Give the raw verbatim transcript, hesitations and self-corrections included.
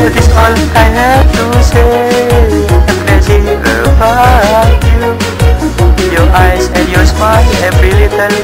That is all I have to say. I'm crazy about you. Your eyes and your smile, every little